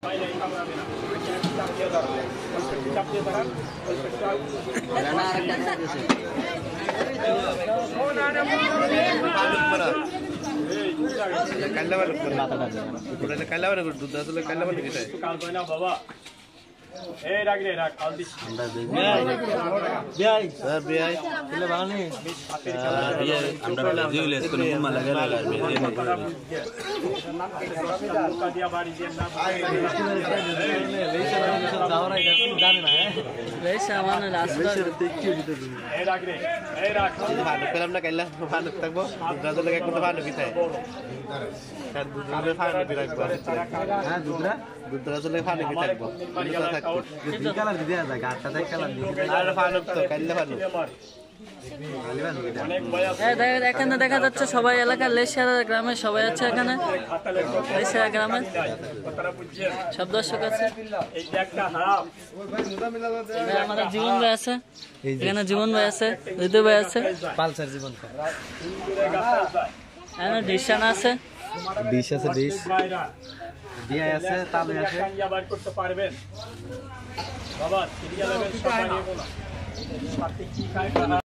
এখানে দেখা যাচ্ছে সবাই এলাকার লেশিয়া গ্রামের সবাই আছে এখানে লেশিয়া গ্রামের সব দর্শক আছে আমাদের জীবন ভাই আছে এখানে জীবন ভাই আছে হৃদয় ভাই আছে পালসার জীবন এখানে ডিশান আছে ডিশ আছে ডিশ দিয়া আছে তালে আছে করতে পারবেন বাবা সিরিয়াল সবাই